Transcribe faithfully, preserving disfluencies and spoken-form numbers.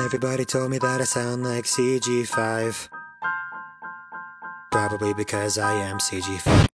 Everybody told me that I sound like C G five. Probably because I am C G five.